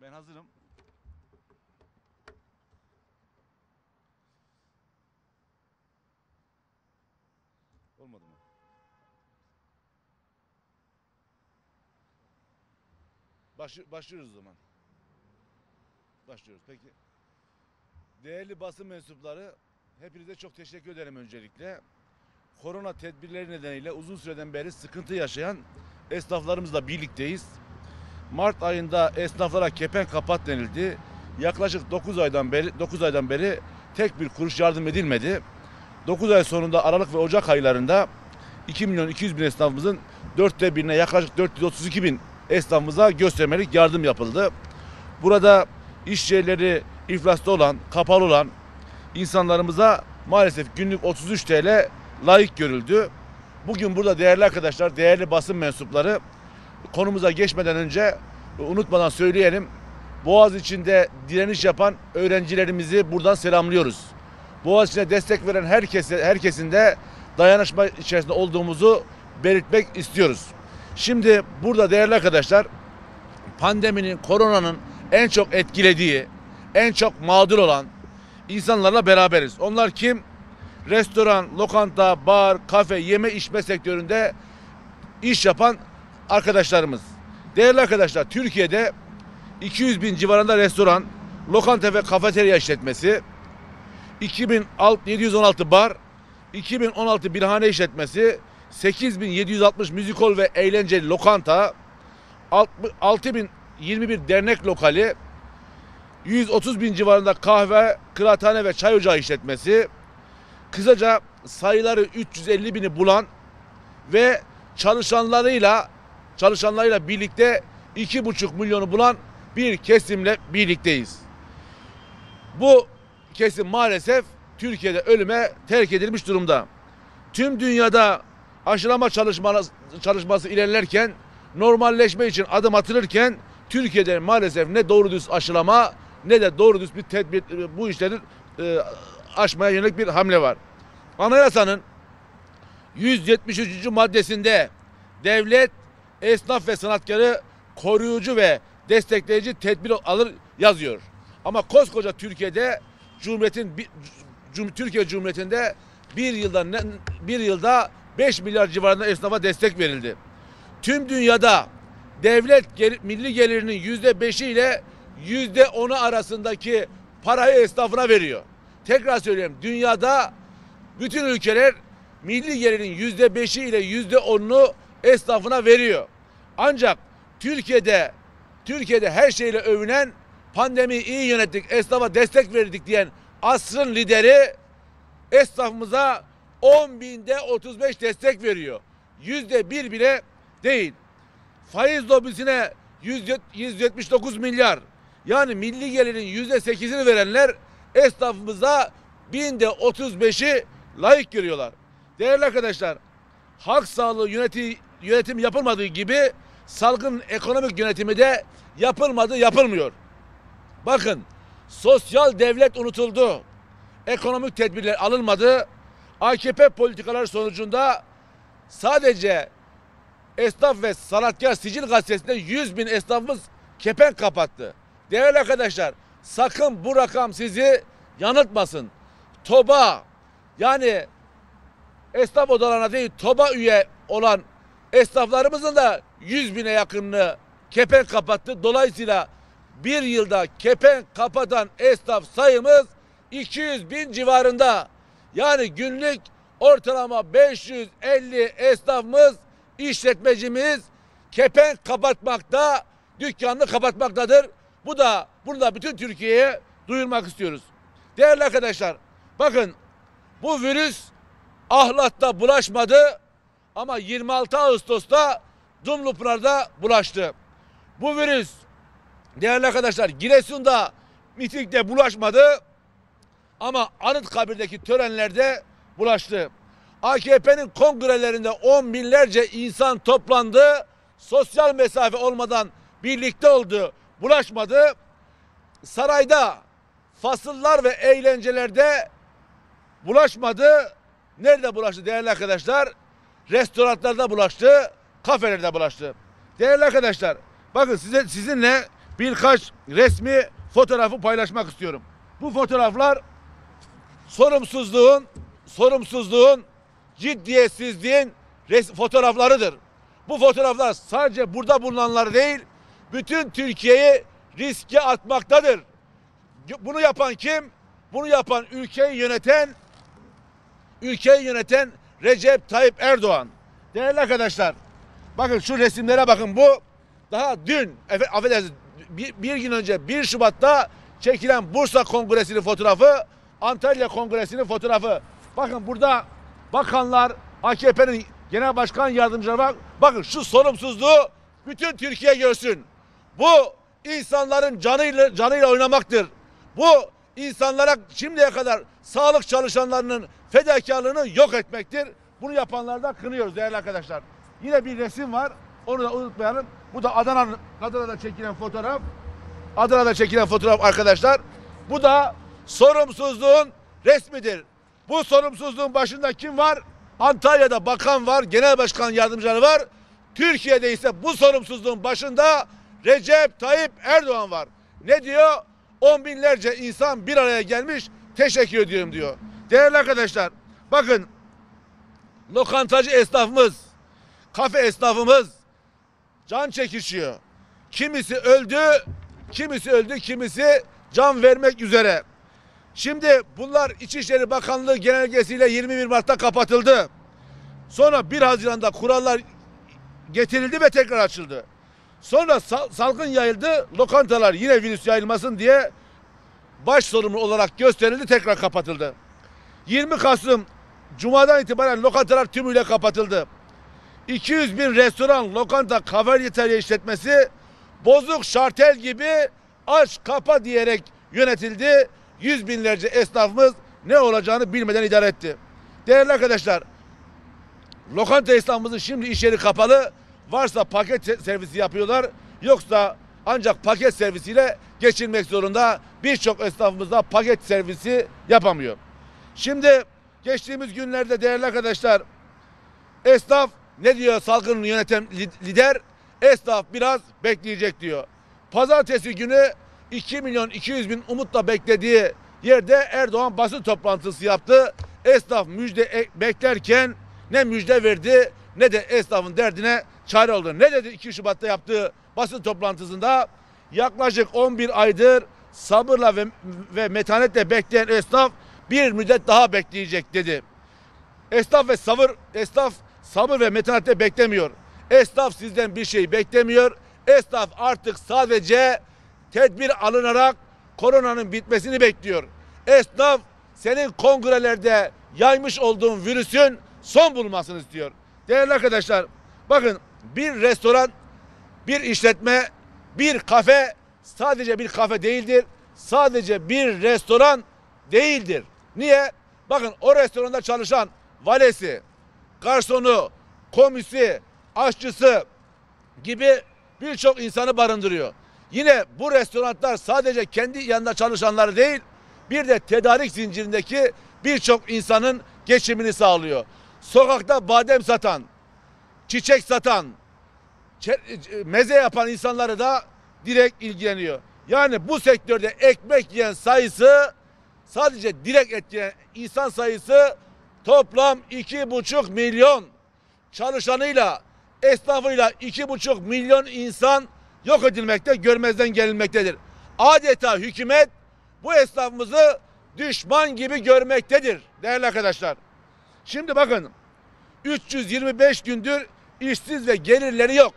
Ben hazırım. Olmadı mı? Başlıyoruz o zaman. Başlıyoruz. Peki. Değerli basın mensupları, hepinize çok teşekkür ederim öncelikle. Korona tedbirleri nedeniyle uzun süreden beri sıkıntı yaşayan esnaflarımızla birlikteyiz. Mart ayında esnaflara kepenk kapat denildi. Yaklaşık 9 aydan beri tek bir kuruş yardım edilmedi. 9 ay sonunda Aralık ve Ocak aylarında 2 milyon 200 bin esnafımızın 1/4'ine yaklaşık 432 bin esnafımıza göstermelik yardım yapıldı. Burada iş yerleri iflasta olan, kapalı olan insanlarımıza maalesef günlük 33 TL layık görüldü. Bugün burada değerli arkadaşlar, değerli basın mensupları, konumuza geçmeden önce unutmadan söyleyelim. Boğaziçi'nde direniş yapan öğrencilerimizi buradan selamlıyoruz. Boğaziçi'ne destek veren herkesin de dayanışma içerisinde olduğumuzu belirtmek istiyoruz. Şimdi burada değerli arkadaşlar, pandeminin, koronanın en çok etkilediği, en çok mağdur olan insanlarla beraberiz. Onlar kim? Restoran, lokanta, bar, kafe, yeme içme sektöründe iş yapan arkadaşlarımız. Değerli arkadaşlar, Türkiye'de 200 bin civarında restoran, lokanta ve kafeterya işletmesi, 2716 bar, 2016 birhane işletmesi, 8760 müzikol ve eğlenceli lokanta, 6021 dernek lokali, 130 bin civarında kahve, kıraathane ve çay ocağı işletmesi, kısaca sayıları 350 bini bulan ve çalışanlarıyla birlikte 2,5 milyonu bulan bir kesimle birlikteyiz. Bu kesim maalesef Türkiye'de ölüme terk edilmiş durumda. Tüm dünyada aşılama çalışması ilerlerken, normalleşme için adım atılırken Türkiye'de maalesef ne doğru düz aşılama ne de doğru düz bir tedbir, bu işleri aşmaya yönelik bir hamle var. Anayasanın 173. maddesinde devlet, esnaf ve sanatkarı koruyucu ve destekleyici tedbir alır yazıyor. Ama koskoca Türkiye'de Türkiye Cumhuriyeti'nde bir yılda 5 milyar civarında esnafa destek verildi. Tüm dünyada devlet milli gelirinin %5'i ile %10'u arasındaki parayı esnafına veriyor. Tekrar söyleyeyim, dünyada bütün ülkeler milli gelirin %5'i ile %10'unu esnafına veriyor. Ancak Türkiye'de her şeyle övünen, pandemiyi iyi yönettik, esnafa destek verdik diyen asrın lideri esnafımıza 10.035 destek veriyor. %1 bile değil. Faiz lobisine 179 milyar, yani milli gelirin %8'ini verenler esnafımıza 1035'i layık görüyorlar. Değerli arkadaşlar, halk sağlığı yönetim yapılmadığı gibi salgın ekonomik yönetimi de yapılmıyor. Bakın, sosyal devlet unutuldu. Ekonomik tedbirler alınmadı. AKP politikaları sonucunda sadece Esnaf ve Sanatkar Sicil Gazetesi'nde 100 bin esnafımız kepenk kapattı. Değerli arkadaşlar, sakın bu rakam sizi yanıltmasın. TOB'a, yani esnaf odalarına değil TOB'a üye olan esnaflarımızın da 100 bine yakınını kepenk kapattı. Dolayısıyla bir yılda kepenk kapatan esnaf sayımız 200 bin civarında. Yani günlük ortalama 550 esnafımız, işletmecimiz kepenk kapatmakta, dükkanını kapatmaktadır. Bunu da bütün Türkiye'ye duyurmak istiyoruz. Değerli arkadaşlar, bakın, bu virüs Ahlat'ta bulaşmadı ama 26 Ağustos'ta Dumlupınar'da bulaştı. Bu virüs değerli arkadaşlar Giresun'da mitingde bulaşmadı ama Anıtkabir'deki törenlerde bulaştı. AKP'nin kongrelerinde 10 binlerce insan toplandı. Sosyal mesafe olmadan birlikte oldu. Bulaşmadı. Sarayda, fasıllar ve eğlencelerde bulaşmadı. Nerede bulaştı değerli arkadaşlar? Restoranlarda bulaştı, kafelerde bulaştı. Değerli arkadaşlar, bakın sizinle birkaç resmi fotoğrafı paylaşmak istiyorum. Bu fotoğraflar sorumsuzluğun, ciddiyetsizliğin fotoğraflarıdır. Bu fotoğraflar sadece burada bulunanlar değil, bütün Türkiye'yi riske atmaktadır. Bunu yapan kim? Bunu yapan ülkeyi yöneten Recep Tayyip Erdoğan. Değerli arkadaşlar, bakın şu resimlere bakın. Bu daha dün, affedersiniz, bir gün önce 1 Şubat'ta çekilen Bursa Kongresi'nin fotoğrafı, Antalya Kongresi'nin fotoğrafı. Bakın burada bakanlar, AKP'nin genel başkan yardımcıları var. Bakın şu sorumsuzluğu bütün Türkiye görsün. Bu insanların canıyla oynamaktır. Bu insanlara şimdiye kadar sağlık çalışanlarının fedakarlığını yok etmektir. Bunu yapanlardan kınıyoruz değerli arkadaşlar. Yine bir resim var. Onu da unutmayalım. Bu da Adana'da çekilen fotoğraf. Adana'da çekilen fotoğraf arkadaşlar. Bu da sorumsuzluğun resmidir. Bu sorumsuzluğun başında kim var? Antalya'da bakan var, genel başkan yardımcıları var. Türkiye'de ise bu sorumsuzluğun başında Recep Tayyip Erdoğan var. Ne diyor? 10 binlerce insan bir araya gelmiş, teşekkür ediyorum diyor. Değerli arkadaşlar, bakın lokantacı esnafımız, kafe esnafımız can çekişiyor. Kimisi öldü, kimisi can vermek üzere. Şimdi bunlar İçişleri Bakanlığı genelgesiyle 21 Mart'ta kapatıldı. Sonra 1 Haziran'da kurallar getirildi ve tekrar açıldı. Sonra salgın yayıldı. Lokantalar yine virüs yayılmasın diye baş sorumlu olarak gösterildi, tekrar kapatıldı. 20 Kasım Cuma'dan itibaren lokantalar tümüyle kapatıldı. 200 bin restoran, lokanta, kafeterya işletmesi bozuk şartel gibi aç kapa diyerek yönetildi. Yüz binlerce esnafımız ne olacağını bilmeden idare etti. Değerli arkadaşlar, lokanta esnafımızın şimdi iş yeri kapalı. Varsa paket servisi yapıyorlar. Yoksa ancak paket servisiyle geçinmek zorunda. Birçok esnafımız da paket servisi yapamıyor. Şimdi geçtiğimiz günlerde değerli arkadaşlar, esnaf ne diyor salgını yöneten lider? Esnaf biraz bekleyecek diyor. Pazartesi günü 2.200.000 umutla beklediği yerde Erdoğan basın toplantısı yaptı. Esnaf müjde beklerken ne müjde verdi ne de esnafın derdine çare oldu. Ne dedi 2 Şubat'ta yaptığı basın toplantısında? Yaklaşık 11 aydır sabırla ve metanetle bekleyen esnaf bir müddet daha bekleyecek dedi. Esnaf sabır ve metanetle beklemiyor. Esnaf sizden bir şey beklemiyor. Esnaf artık sadece tedbir alınarak koronanın bitmesini bekliyor. Esnaf senin kongrelerde yaymış olduğun virüsün son bulmasını istiyor. Değerli arkadaşlar, bakın bir restoran, bir işletme, bir kafe sadece bir kafe değildir. Sadece bir restoran değildir. Niye? Bakın o restoranda çalışan valesi, garsonu, komisi, aşçısı gibi birçok insanı barındırıyor. Yine bu restoranlar sadece kendi yanında çalışanları değil, bir de tedarik zincirindeki birçok insanın geçimini sağlıyor. Sokakta badem satan, çiçek satan, meze yapan insanları da direkt ilgileniyor. Yani bu sektörde ekmek yiyen sayısı, sadece direkt etkileyen insan sayısı toplam 2,5 milyon. Çalışanıyla, esnafıyla 2,5 milyon insan yok edilmekte, görmezden gelinmektedir. Adeta hükümet bu esnafımızı düşman gibi görmektedir değerli arkadaşlar. Şimdi bakın 325 gündür işsiz ve gelirleri yok.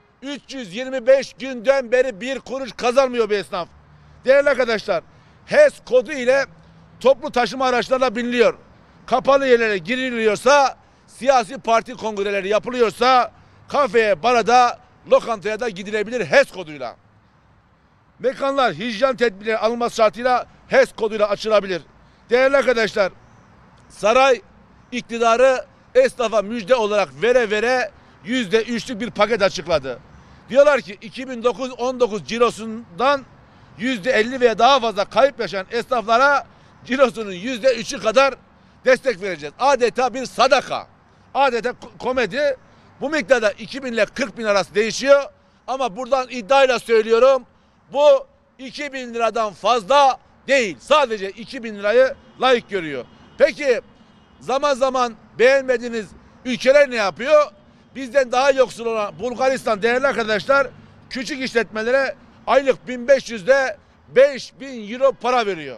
325 günden beri bir kuruş kazanmıyor bir esnaf. Değerli arkadaşlar, HES kodu ile toplu taşıma araçlarına biniliyor. Kapalı yerlere giriliyorsa, siyasi parti kongreleri yapılıyorsa, kafeye, barada, lokantaya da gidilebilir HES koduyla. Mekanlar hijyen tedbirleri alınması şartıyla HES koduyla açılabilir. Değerli arkadaşlar, saray iktidarı esnafa müjde olarak vere %3'lük bir paket açıkladı. Diyorlar ki 2019 cirosundan %50 veya daha fazla kayıp yaşayan esnaflara cirosunun %3'ü kadar destek vereceğiz. Adeta bir sadaka. Adeta komedi. Bu miktarda 2.000 ile 40.000 arası değişiyor. Ama buradan iddiayla söylüyorum, Bu 2.000 liradan fazla değil. Sadece 2.000 lirayı layık görüyor. Peki zaman zaman beğenmediğiniz ülkeler ne yapıyor? Bizden daha yoksul olan Bulgaristan değerli arkadaşlar küçük işletmelere aylık 1500'de 5.000 euro para veriyor.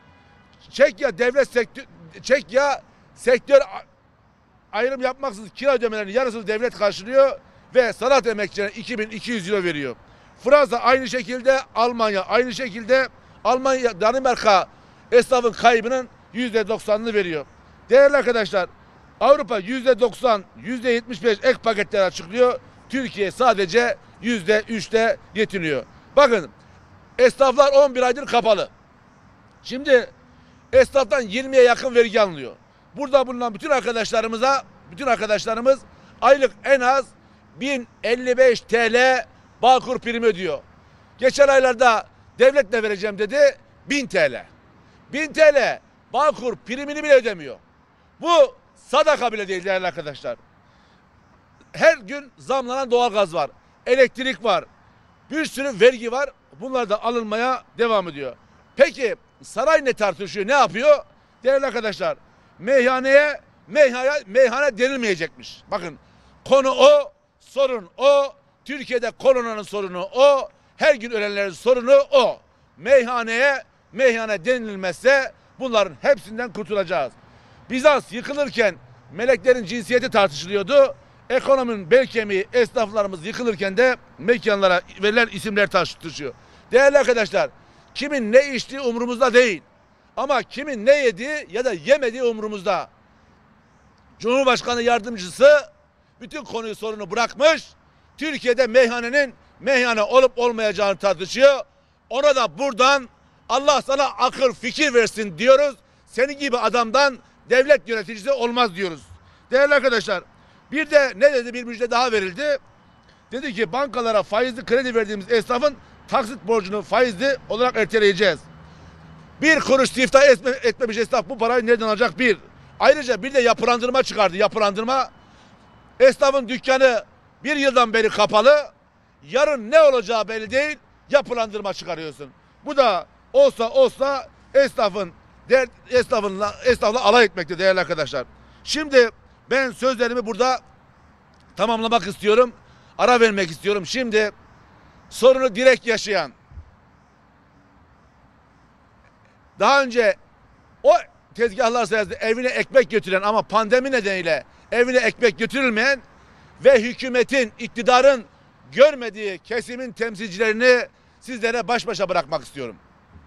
Çekya sektör ayrım yapmaksızın kira ödemelerinin yarısını devlet karşılıyor ve sanat emekçilerine 2.200 euro veriyor. Fransa aynı şekilde, Almanya aynı şekilde, Almanya, Danimarka esnafın kaybının %90'ını veriyor. Değerli arkadaşlar, Avrupa %90, %75 ek paketler açıklıyor. Türkiye sadece %3'te yetiniyor. Bakın, esnaflar 11 aydır kapalı. Şimdi esnaftan 20'ye yakın vergi alınıyor. Burada bulunan bütün arkadaşlarımız aylık en az 1055 TL Bağkur primi ödüyor. Geçen aylarda devlet ne vereceğim dedi? 1000 TL. 1000 TL Bağkur primini bile ödemiyor. Bu sadaka bile değil değerli arkadaşlar. Her gün zamlanan doğalgaz var. Elektrik var. Bir sürü vergi var. Bunlar da alınmaya devam ediyor. Peki saray ne tartışıyor? Ne yapıyor? Değerli arkadaşlar, meyhane denilmeyecekmiş. Bakın konu o, sorun o. Türkiye'de koronanın sorunu o. Her gün ölenlerin sorunu o. Meyhane denilmezse bunların hepsinden kurtulacağız. Bizans yıkılırken meleklerin cinsiyeti tartışılıyordu. Ekonominin bel kemiği esnaflarımız yıkılırken de mekanlara verilen isimler tartışılıyor. Değerli arkadaşlar, kimin ne içtiği umurumuzda değil. Ama kimin ne yediği ya da yemediği umurumuzda. Cumhurbaşkanı yardımcısı bütün sorunu bırakmış. Türkiye'de meyhane olup olmayacağını tartışıyor. Ona da buradan Allah sana akıl fikir versin diyoruz. Senin gibi adamdan devlet yöneticisi olmaz diyoruz. Değerli arkadaşlar, bir de ne dedi, bir müjde daha verildi. Dedi ki bankalara faizli kredi verdiğimiz esnafın taksit borcunu faizli olarak erteleyeceğiz. Bir kuruş siftah etmemiş esnaf bu parayı nereden alacak? Bir. Ayrıca bir de yapılandırma çıkardı. Yapılandırma. Esnafın dükkanı bir yıldan beri kapalı. Yarın ne olacağı belli değil. Yapılandırma çıkarıyorsun. Bu da olsa esnafla alay etmekte değerli arkadaşlar. Şimdi ben sözlerimi burada tamamlamak istiyorum. Ara vermek istiyorum. Şimdi sorunu direkt yaşayan, daha önce o tezgahlar sayesinde evine ekmek götüren ama pandemi nedeniyle evine ekmek götürülmeyen ve hükümetin, iktidarın görmediği kesimin temsilcilerini sizlere baş başa bırakmak istiyorum.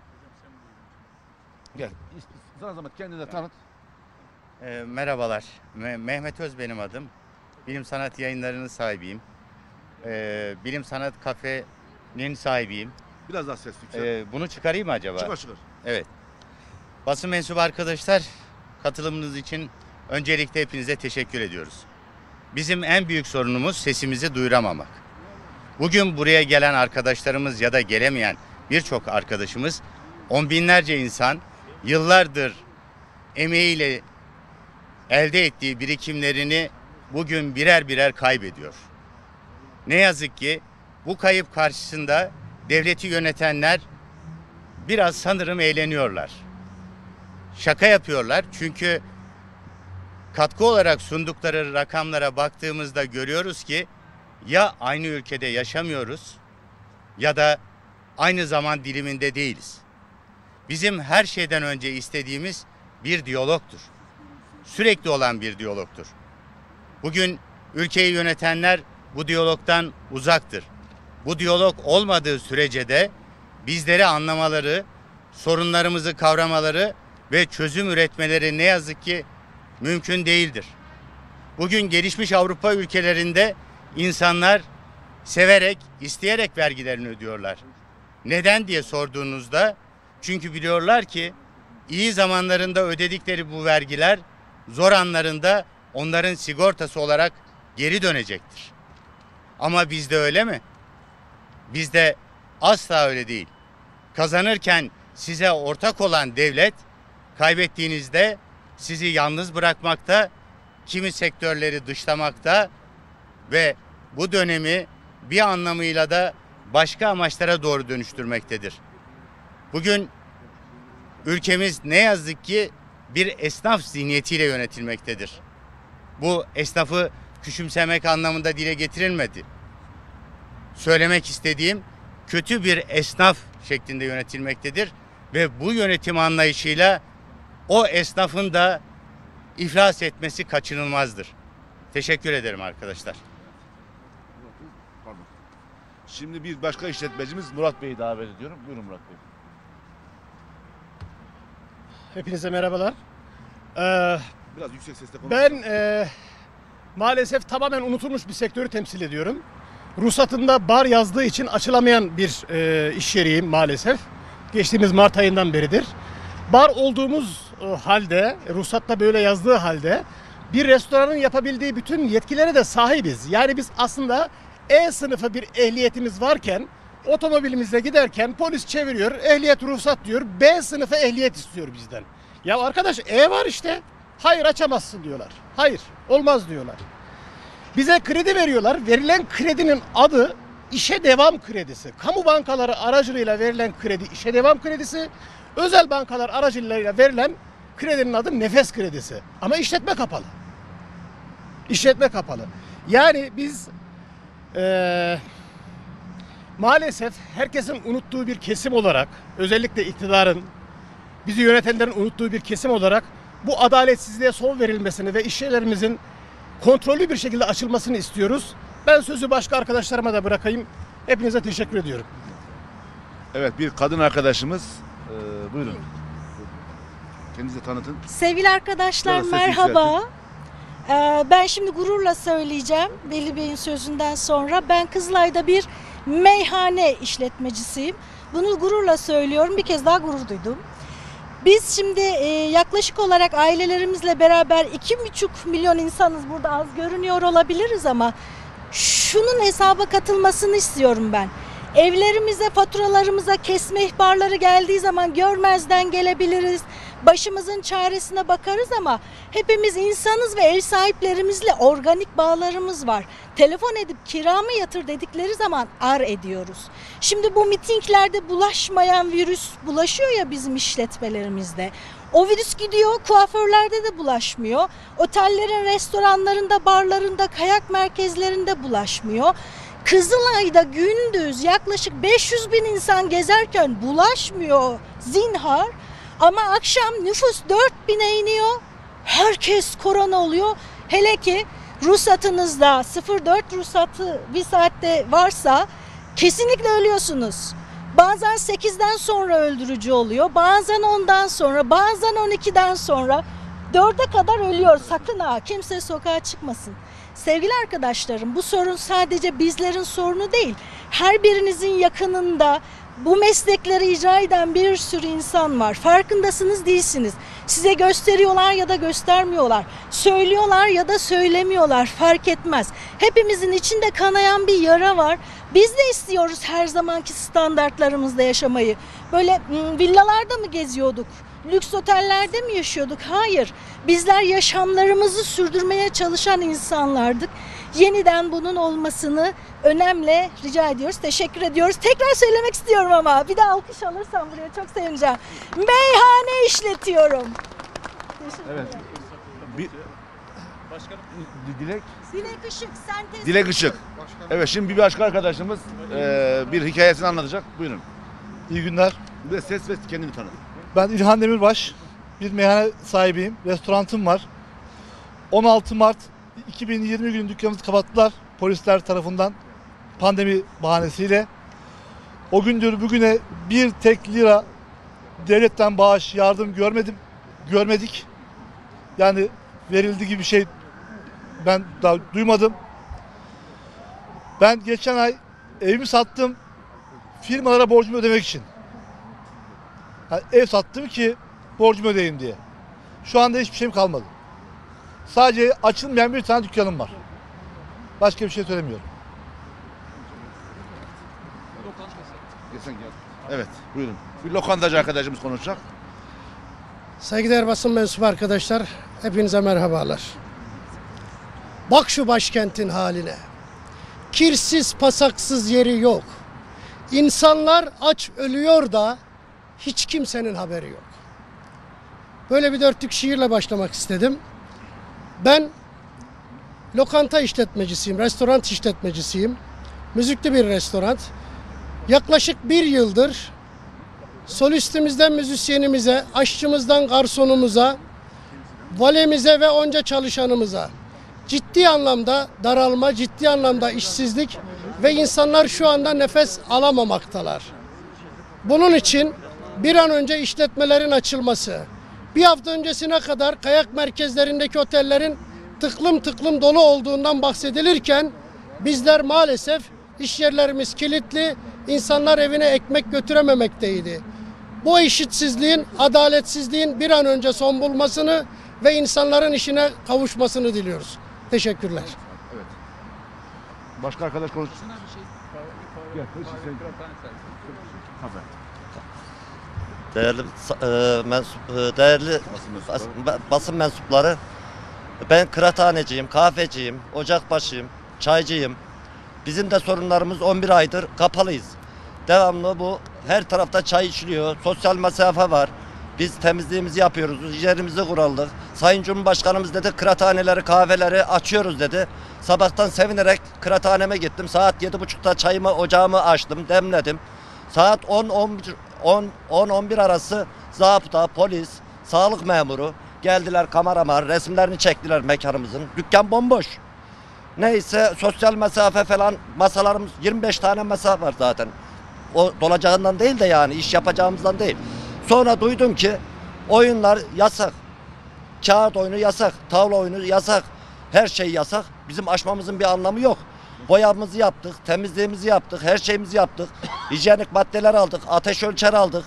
Gel. Sana zahmet kendini de tanıt. Merhabalar. Mehmet Öz benim adım. Bilim Sanat Yayınları'nın sahibiyim. Bilim Sanat Kafe'nin sahibiyim. Biraz daha ses yüksel. Bunu çıkarayım mı acaba? Çıkar. Evet. Basın mensubu arkadaşlar, katılımınız için öncelikle hepinize teşekkür ediyoruz. Bizim en büyük sorunumuz sesimizi duyuramamak. Bugün buraya gelen arkadaşlarımız ya da gelemeyen birçok arkadaşımız, on binlerce insan yıllardır emeğiyle elde ettiği birikimlerini bugün birer birer kaybediyor. Ne yazık ki bu kayıp karşısında devleti yönetenler biraz sanırım eğleniyorlar. Şaka yapıyorlar çünkü katkı olarak sundukları rakamlara baktığımızda görüyoruz ki ya aynı ülkede yaşamıyoruz ya da aynı zaman diliminde değiliz. Bizim her şeyden önce istediğimiz bir diyalogtur. Sürekli olan bir diyalogtur. Bugün ülkeyi yönetenler bu diyalogdan uzaktır. Bu diyalog olmadığı sürece de bizleri anlamaları, sorunlarımızı kavramaları ve çözüm üretmeleri ne yazık ki mümkün değildir. Bugün gelişmiş Avrupa ülkelerinde insanlar severek, isteyerek vergilerini ödüyorlar. Neden diye sorduğunuzda, çünkü biliyorlar ki iyi zamanlarında ödedikleri bu vergiler zor anlarında onların sigortası olarak geri dönecektir. Ama bizde öyle mi? Bizde asla öyle değil. Kazanırken size ortak olan devlet, kaybettiğinizde sizi yalnız bırakmakta, kimi sektörleri dışlamakta ve bu dönemi bir anlamıyla da başka amaçlara doğru dönüştürmektedir. Bugün ülkemiz ne yazık ki bir esnaf zihniyetiyle yönetilmektedir. Bu esnafı küçümsemek anlamında dile getirilmedi. Söylemek istediğim, kötü bir esnaf şeklinde yönetilmektedir ve bu yönetim anlayışıyla o esnafın da iflas etmesi kaçınılmazdır. Teşekkür ederim arkadaşlar. Pardon. Şimdi bir başka işletmecimiz Murat Bey'i davet ediyorum. Buyurun Murat Bey. Hepinize merhabalar. Biraz yüksek sesle konuşun. Ben maalesef tamamen unutulmuş bir sektörü temsil ediyorum. Ruhsatında bar yazdığı için açılamayan bir iş yeriyim maalesef. Geçtiğimiz Mart ayından beridir. Bar olduğumuz halde, ruhsatta böyle yazdığı halde bir restoranın yapabildiği bütün yetkilere de sahibiz. Yani biz aslında E sınıfı bir ehliyetimiz varken otomobilimizle giderken polis çeviriyor, ehliyet ruhsat diyor, B sınıfı ehliyet istiyor bizden. Ya arkadaş E var işte. Hayır açamazsın diyorlar. Hayır olmaz diyorlar. Bize kredi veriyorlar. Verilen kredinin adı işe devam kredisi. Kamu bankaları aracılığıyla verilen kredi işe devam kredisi. Özel bankalar aracılığıyla verilen kredinin adı nefes kredisi. Ama işletme kapalı. İşletme kapalı. Yani biz maalesef herkesin unuttuğu bir kesim olarak, özellikle iktidarın, bizi yönetenlerin unuttuğu bir kesim olarak bu adaletsizliğe son verilmesini ve iş yerlerimizin kontrollü bir şekilde açılmasını istiyoruz. Ben sözü başka arkadaşlarıma da bırakayım. Hepinize teşekkür ediyorum. Evet, bir kadın arkadaşımız. Buyurun. Kendinizi tanıtın. Sevgili arkadaşlar Biraz sesi merhaba. Ben şimdi gururla söyleyeceğim Veli Bey'in sözünden sonra. Ben Kızılay'da bir meyhane işletmecisiyim. Bunu gururla söylüyorum. Bir kez daha gurur duydum. Biz şimdi yaklaşık olarak ailelerimizle beraber 2,5 milyon insanız. Burada az görünüyor olabiliriz ama şunun hesaba katılmasını istiyorum ben. Evlerimize, faturalarımıza kesme ihbarları geldiği zaman görmezden gelebiliriz. Başımızın çaresine bakarız ama hepimiz insanız ve ev sahiplerimizle organik bağlarımız var. Telefon edip kira mı yatır dedikleri zaman ar ediyoruz. Şimdi bu mitinglerde bulaşmayan virüs bulaşıyor ya bizim işletmelerimizde. O virüs gidiyor, kuaförlerde de bulaşmıyor. Otellerin, restoranlarında, barlarında, kayak merkezlerinde bulaşmıyor. Kızılay'da gündüz yaklaşık 500 bin insan gezerken bulaşmıyor zinhar. Ama akşam nüfus 4.000'e iniyor. Herkes korona oluyor. Hele ki ruhsatınızda 04 ruhsatı bir saatte varsa kesinlikle ölüyorsunuz. Bazen 8'den sonra öldürücü oluyor. Bazen 10'dan sonra, bazen 12'den sonra 4'e kadar ölüyor. Sakın ha kimse sokağa çıkmasın. Sevgili arkadaşlarım, bu sorun sadece bizlerin sorunu değil. Her birinizin yakınında bu meslekleri icra eden bir sürü insan var. Farkındasınız değilsiniz. Size gösteriyorlar ya da göstermiyorlar. Söylüyorlar ya da söylemiyorlar. Fark etmez. Hepimizin içinde kanayan bir yara var. Biz de istiyoruz her zamanki standartlarımızda yaşamayı. Böyle villalarda mı geziyorduk? Lüks otellerde mi yaşıyorduk? Hayır. Bizler yaşamlarımızı sürdürmeye çalışan insanlardık. Yeniden bunun olmasını önemli rica ediyoruz. Teşekkür ediyoruz. Tekrar söylemek istiyorum ama bir de alkış alırsam buraya çok sevineceğim. Meyhane işletiyorum. Evet. Dilek. Dilek Işık, sentez. Dilek Işık. Evet, şimdi bir başka arkadaşımız bir hikayesini anlatacak. Buyurun. İyi günler. Bir de ses ve kendini tanıt. Ben İlhan Demirbaş. Bir meyhane sahibiyim. Restorantım var. 16 Mart 2020 günü dükkanımızı kapattılar. Polisler tarafından pandemi bahanesiyle. O gündür bugüne bir tek lira devletten bağış, yardım görmedik. Yani verildi gibi bir şey ben daha duymadım. Ben geçen ay evimi sattım firmalara borcumu ödemek için. Yani ev sattım ki borcumu ödeyeyim diye. Şu anda hiçbir şeyim kalmadı. Sadece açılmayan bir tane dükkanım var. Başka bir şey söylemiyorum. Evet, buyurun. Bir lokantacı arkadaşımız konuşacak. Saygıdeğer basın mensubu arkadaşlar, hepinize merhabalar. Bak şu başkentin haline. Kirsiz, pasaksız yeri yok. İnsanlar aç ölüyor da hiç kimsenin haberi yok. Böyle bir dörtlük şiirle başlamak istedim. Ben lokanta işletmecisiyim, restoran işletmecisiyim. Müzikli bir restoran. Yaklaşık 1 yıldır solistimizden müzisyenimize, aşçımızdan garsonumuza, valemize ve onca çalışanımıza ciddi anlamda daralma, ciddi anlamda işsizlik ve insanlar şu anda nefes alamamaktalar. Bunun için bir an önce işletmelerin açılması, bir hafta öncesine kadar kayak merkezlerindeki otellerin tıklım tıklım dolu olduğundan bahsedilirken bizler maalesef iş yerlerimiz kilitli, insanlar evine ekmek götürememekteydi. Bu eşitsizliğin, adaletsizliğin bir an önce son bulmasını ve insanların işine kavuşmasını diliyoruz. Teşekkürler. Başka arkadaş konuş. Gel, Değerli basın mensupları, ben kıraathaneciyim, kahveciyim, ocakbaşıyım, çaycıyım. Bizim de sorunlarımız 11 aydır kapalıyız. Devamlı bu her tarafta çay içiliyor, sosyal mesafe var. Biz temizliğimizi yapıyoruz, hijyenimizi kuraldık. Sayın Cumhurbaşkanımız dedi kıraathaneleri, kahveleri açıyoruz dedi. Sabahtan sevinerek kıraathaneme gittim. Saat 7.30'da çayımı, ocağımı açtım, demledim. Saat 10-11 arası zabıta, polis, sağlık memuru geldiler, kameraman resimlerini çektiler mekanımızın. Dükkan bomboş. Neyse sosyal mesafe falan, masalarımız 25 tane masa var zaten. O dolacağından değil de yani iş yapacağımızdan değil. Sonra duydum ki oyunlar yasak. Kağıt oyunu yasak, tavla oyunu yasak. Her şey yasak. Bizim açmamızın bir anlamı yok. Boyamızı yaptık, temizliğimizi yaptık, her şeyimizi yaptık. Hijyenik maddeler aldık, ateş ölçer aldık.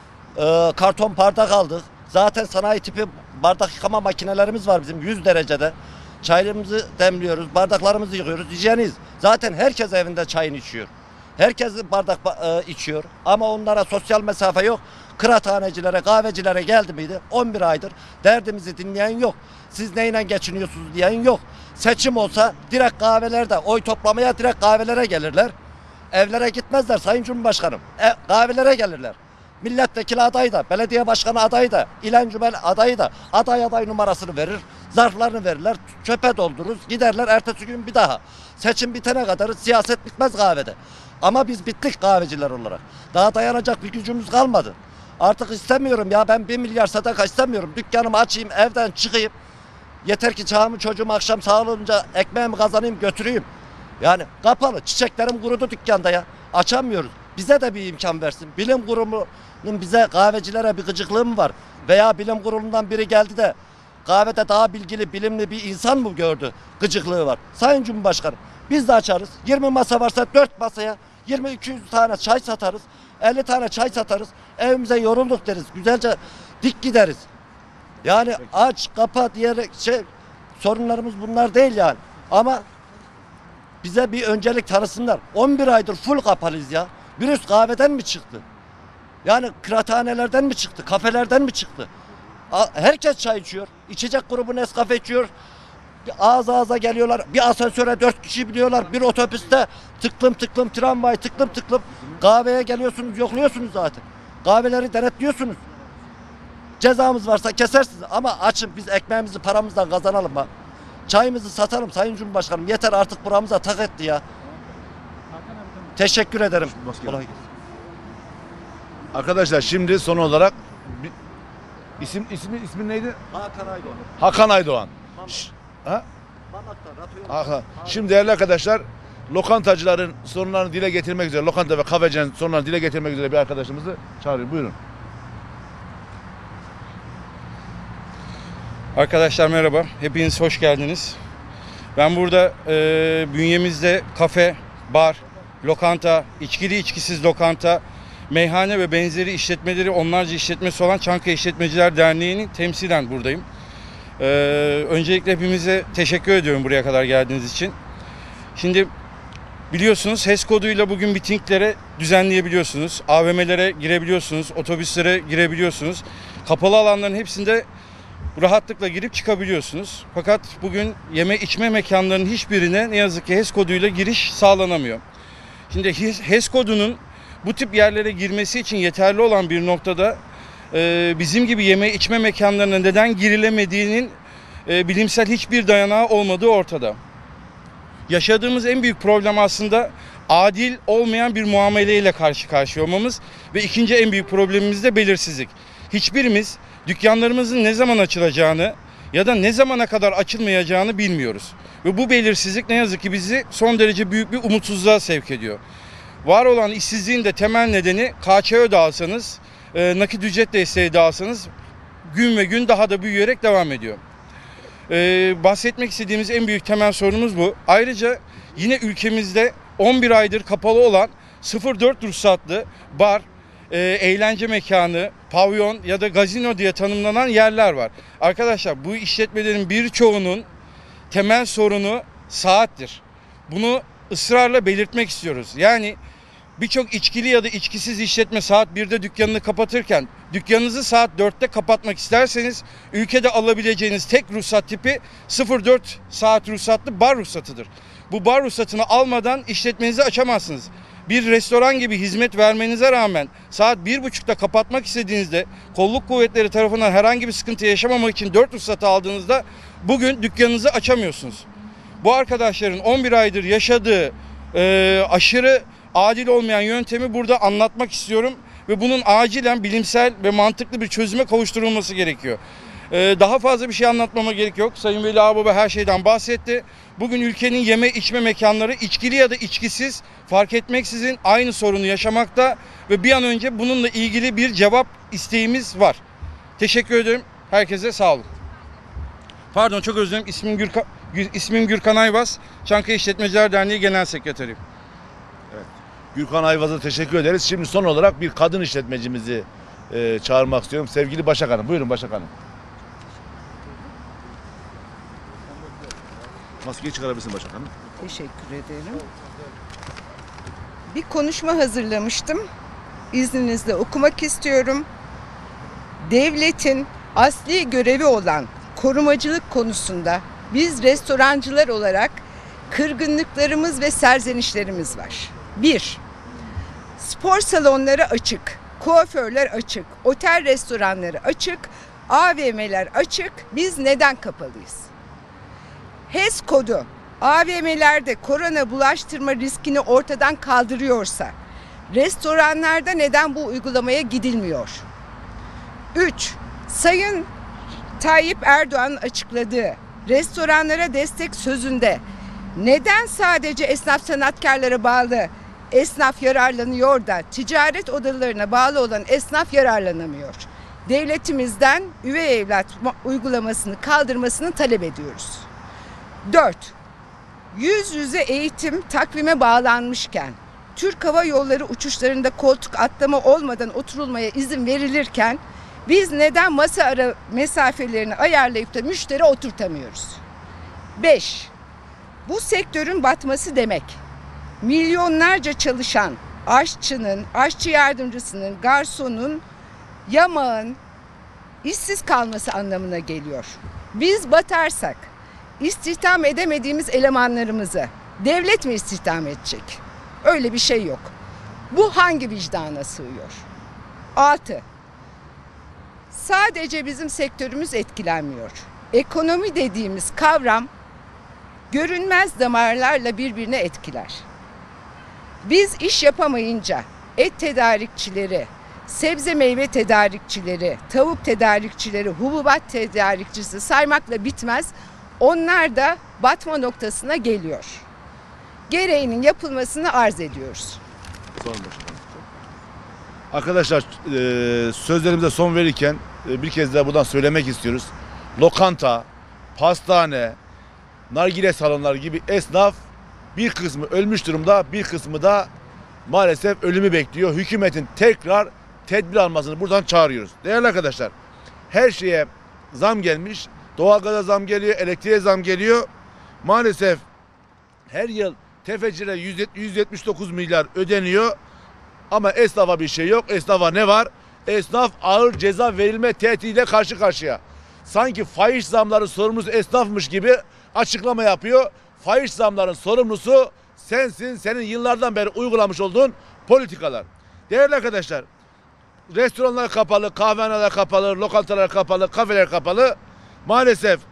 Karton bardak aldık. Zaten sanayi tipi bardak yıkama makinelerimiz var bizim 100 derecede. Çayımızı demliyoruz, bardaklarımızı yıkıyoruz, hijyeniyiz. Zaten herkes evinde çayını içiyor. Herkes bardak içiyor ama onlara sosyal mesafe yok. Kıraathanecilere, kahvecilere geldi miydi 11 aydır derdimizi dinleyen yok. Siz neyle geçiniyorsunuz diyen yok. Seçim olsa direkt kahvelerde oy toplamaya direkt kahvelere gelirler. Evlere gitmezler Sayın Cumhurbaşkanım. Kahvelere gelirler. Milletvekili adayı da, belediye başkanı adayı da, il encümen adayı da aday numarasını verir. Zarflarını verirler, çöpe doldururuz, giderler ertesi gün bir daha. Seçim bitene kadar siyaset bitmez kahvede. Ama biz bittik kahveciler olarak. Daha dayanacak bir gücümüz kalmadı. Artık istemiyorum ya, ben 1 milyar sadaka istemiyorum. Dükkanımı açayım, evden çıkayım. Yeter ki çağımı çocuğumu akşam sağlığınca ekmeğimi kazanayım götüreyim. Yani kapalı, çiçeklerim kurudu dükkanda ya. Açamıyoruz. Bize de bir imkan versin. Bilim kurumunun bize kahvecilere bir gıcıklığı mı var? Veya bilim kurulundan biri geldi de kahvede daha bilgili, bilimli bir insan mı gördü? Gıcıklığı var. Sayın Cumhurbaşkanım, biz de açarız. 20 masa varsa 4 masaya 20-200 tane çay satarız. 50 tane çay satarız. Evimize yorulduk deriz. Güzelce dik gideriz. Yani aç, kapa diyerek sorunlarımız bunlar değil yani. Ama bize bir öncelik tanısınlar. 11 aydır full kapalıyız ya. Virüs kahveden mi çıktı? Yani kıraathanelerden mi çıktı? Kafelerden mi çıktı? Herkes çay içiyor. İçecek grubu Nescafe içiyor. Ağız ağza geliyorlar. Bir asansöre 4 kişi biniyorlar. Bir otobüste tıklım tıklım, tramvay tıklım tıklım. Kahveye geliyorsunuz, yokluyorsunuz zaten. Kahveleri denetliyorsunuz. Cezamız varsa kesersiniz ama açın, biz ekmeğimizi paramızdan kazanalım bak. Çayımızı satalım Sayın Cumhurbaşkanım. Yeter artık buramıza tak etti ya. Teşekkür ederim. Kolay gelsin. Arkadaşlar şimdi son olarak ismin neydi? Hakan Aydoğan. Hakan Aydoğan. Ha? Hakan. Şimdi değerli arkadaşlar, lokantacıların sorunlarını dile getirmek üzere, lokanta ve kahvecilerin sorunlarını dile getirmek üzere bir arkadaşımızı çağırıyorum. Buyurun. Arkadaşlar merhaba, hepiniz hoş geldiniz. Ben burada bünyemizde kafe, bar, lokanta, içkili içkisiz lokanta, meyhane ve benzeri işletmeleri onlarca işletmesi olan Çankaya İşletmeciler Derneği'nin temsilen buradayım. Öncelikle hepinize teşekkür ediyorum buraya kadar geldiğiniz için. Şimdi biliyorsunuz HES koduyla bugün mitinglere düzenleyebiliyorsunuz, AVM'lere girebiliyorsunuz, otobüslere girebiliyorsunuz. Kapalı alanların hepsinde rahatlıkla girip çıkabiliyorsunuz. Fakat bugün yeme içme mekanlarının hiçbirine ne yazık ki HES koduyla giriş sağlanamıyor. Şimdi HES kodunun bu tip yerlere girmesi için yeterli olan bir noktada bizim gibi yeme içme mekanlarına neden girilemediğinin bilimsel hiçbir dayanağı olmadığı ortada. Yaşadığımız en büyük problem aslında adil olmayan bir muameleyle karşı karşıya olmamız ve ikinci en büyük problemimiz de belirsizlik. Hiçbirimiz dükkanlarımızın ne zaman açılacağını ya da ne zamana kadar açılmayacağını bilmiyoruz. Ve bu belirsizlik ne yazık ki bizi son derece büyük bir umutsuzluğa sevk ediyor. Var olan işsizliğin de temel nedeni KÇÖ dağılsanız, nakit ücret desteği dağılsanız gün ve gün daha da büyüyerek devam ediyor. Bahsetmek istediğimiz en büyük temel sorunumuz bu. Ayrıca yine ülkemizde 11 aydır kapalı olan 04 ruhsatlı bar, eğlence mekanı, pavyon ya da gazino diye tanımlanan yerler var. Arkadaşlar bu işletmelerin birçoğunun temel sorunu saattir. Bunu ısrarla belirtmek istiyoruz. Yani birçok içkili ya da içkisiz işletme saat 1'de dükkanını kapatırken dükkanınızı saat 4'te kapatmak isterseniz ülkede alabileceğiniz tek ruhsat tipi 04 saat ruhsatlı bar ruhsatıdır. Bu bar ruhsatını almadan işletmenizi açamazsınız. Bir restoran gibi hizmet vermenize rağmen saat 1.30'da kapatmak istediğinizde kolluk kuvvetleri tarafından herhangi bir sıkıntı yaşamamak için 4 ruhsatı aldığınızda bugün dükkanınızı açamıyorsunuz. Bu arkadaşların 11 aydır yaşadığı aşırı adil olmayan yöntemi burada anlatmak istiyorum ve bunun acilen bilimsel ve mantıklı bir çözüme kavuşturulması gerekiyor. Daha fazla bir şey anlatmama gerek yok. Sayın Veli Ağababa her şeyden bahsetti. Bugün ülkenin yeme içme mekanları içkili ya da içkisiz fark etmeksizin aynı sorunu yaşamakta ve bir an önce bununla ilgili bir cevap isteğimiz var. Teşekkür ederim. Herkese sağ olun. Pardon, çok özür dilerim. İsmim Gürkan Ayvaz. Çankaya İşletmeciler Derneği Genel Sekreteriyim. Gürkan Ayvaz'a teşekkür ederiz. Şimdi son olarak bir kadın işletmecimizi çağırmak istiyorum. Sevgili Başak Hanım. Buyurun Başak Hanım. Maskeyi çıkarabilirsin Başak Hanım. Teşekkür ederim. Bir konuşma hazırlamıştım. İzninizle okumak istiyorum. Devletin asli görevi olan korumacılık konusunda biz restorancılar olarak kırgınlıklarımız ve serzenişlerimiz var. 1. Spor salonları açık, kuaförler açık, otel restoranları açık, AVM'ler açık. Biz neden kapalıyız? HES kodu AVM'lerde korona bulaştırma riskini ortadan kaldırıyorsa restoranlarda neden bu uygulamaya gidilmiyor? 3. Sayın Tayyip Erdoğan'ın açıkladığı restoranlara destek sözünde neden sadece esnaf sanatkarlara bağlı esnaf yararlanıyor da ticaret odalarına bağlı olan esnaf yararlanamıyor? Devletimizden üvey evlat uygulamasını kaldırmasını talep ediyoruz. 4. Yüz yüze eğitim takvime bağlanmışken, Türk Hava Yolları uçuşlarında koltuk atlama olmadan oturulmaya izin verilirken biz neden masa ara mesafelerini ayarlayıp da müşteri oturtamıyoruz? 5. Bu sektörün batması demek, milyonlarca çalışan aşçının, aşçı yardımcısının, garsonun, yamağın işsiz kalması anlamına geliyor. Biz batarsak istihdam edemediğimiz elemanlarımızı devlet mi istihdam edecek? Öyle bir şey yok. Bu hangi vicdana sığıyor? 6. Sadece bizim sektörümüz etkilenmiyor. Ekonomi dediğimiz kavram görünmez damarlarla birbirine etkiler. Biz iş yapamayınca et tedarikçileri, sebze meyve tedarikçileri, tavuk tedarikçileri, hububat tedarikçisi saymakla bitmez. Onlar da batma noktasına geliyor. Gereğinin yapılmasını arz ediyoruz. Arkadaşlar sözlerimize son verirken bir kez daha buradan söylemek istiyoruz. Lokanta, pastane, nargile salonları gibi esnaf bir kısmı ölmüş durumda, bir kısmı da maalesef ölümü bekliyor. Hükümetin tekrar tedbir almasını buradan çağırıyoruz. Değerli arkadaşlar, her şeye zam gelmiş. Doğalgaza zam geliyor, elektriğe zam geliyor. Maalesef her yıl tefecilere 179 milyar ödeniyor. Ama esnafa bir şey yok. Esnafa ne var? Esnaf ağır ceza verilme tehdidiyle karşı karşıya. Sanki faiz zamları sorumlusu esnafmış gibi açıklama yapıyor. Faiz zamların sorumlusu sensin, senin yıllardan beri uygulamış olduğun politikalar. Değerli arkadaşlar, restoranlar kapalı, kahvehaneler kapalı, lokantalar kapalı, kafeler kapalı. Maalesef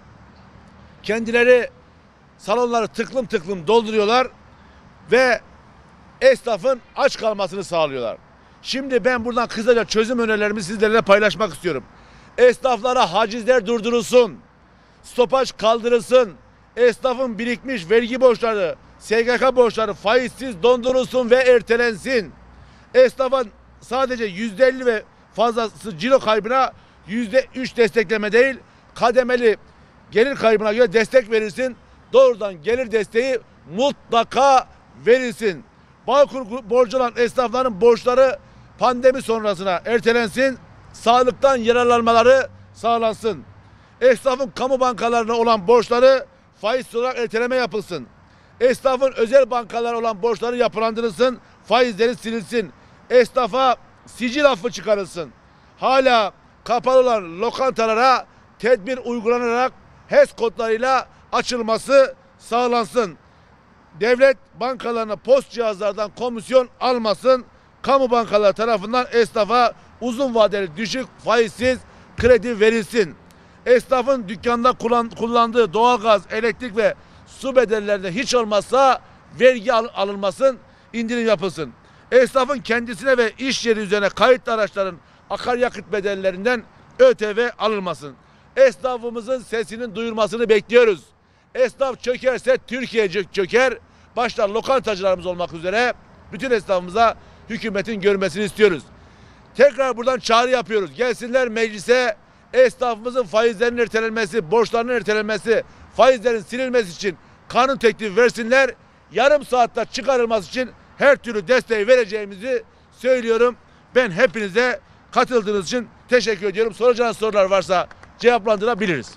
kendileri salonları tıklım tıklım dolduruyorlar ve esnafın aç kalmasını sağlıyorlar. Şimdi ben buradan kısaca çözüm önerilerimi sizlerle paylaşmak istiyorum. Esnaflara hacizler durdurulsun, stopaj kaldırılsın, esnafın birikmiş vergi borçları, SGK borçları faizsiz dondurulsun ve ertelensin. Esnafın sadece %50 ve fazlası ciro kaybına %3 destekleme değil, kademeli gelir kaybına göre destek verilsin. Doğrudan gelir desteği mutlaka verilsin. Bağkur borcu olan esnafların borçları pandemi sonrasına ertelensin. Sağlıktan yararlanmaları sağlansın. Esnafın kamu bankalarına olan borçları faiz olarak erteleme yapılsın. Esnafın özel bankalara olan borçları yapılandırılsın. Faizleri silinsin. Esnafa sicil affı çıkarılsın. Hala kapalı olan lokantalara tedbir uygulanarak HES kodlarıyla açılması sağlansın. Devlet bankalarına post cihazlardan komisyon almasın. Kamu bankaları tarafından esnafa uzun vadeli düşük faizsiz kredi verilsin. Esnafın dükkanda kullandığı doğalgaz, elektrik ve su bedellerinde hiç olmazsa vergi alınmasın, indirim yapılsın. Esnafın kendisine ve iş yeri üzerine kayıtlı araçların akaryakıt bedellerinden ÖTV alınmasın. Esnafımızın sesinin duyurmasını bekliyoruz. Esnaf çökerse Türkiye çöker. Başta lokantacılarımız olmak üzere bütün esnafımıza hükümetin görmesini istiyoruz. Tekrar buradan çağrı yapıyoruz. Gelsinler meclise, esnafımızın faizlerinin ertelenmesi, borçlarının ertelenmesi, faizlerin silinmesi için kanun teklifi versinler. Yarım saatte çıkarılması için her türlü desteği vereceğimizi söylüyorum. Ben hepinize katıldığınız için teşekkür ediyorum. Soracağınız sorular varsa cevaplandırabiliriz.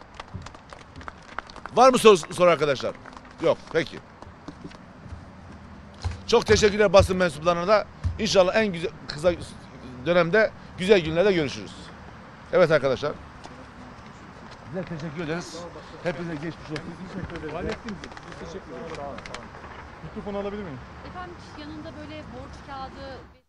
Var mı soru arkadaşlar? Yok. Peki. Çok teşekkürler basın mensuplarına da. İnşallah en kısa dönemde güzel günlerde görüşürüz. Evet arkadaşlar. Size teşekkür ederiz. Hepinize geçmiş olsun. Teşekkür ederiz. Teşekkür ederim. Mikrofonu alabilir miyim? Efendim yanında böyle borç kağıdı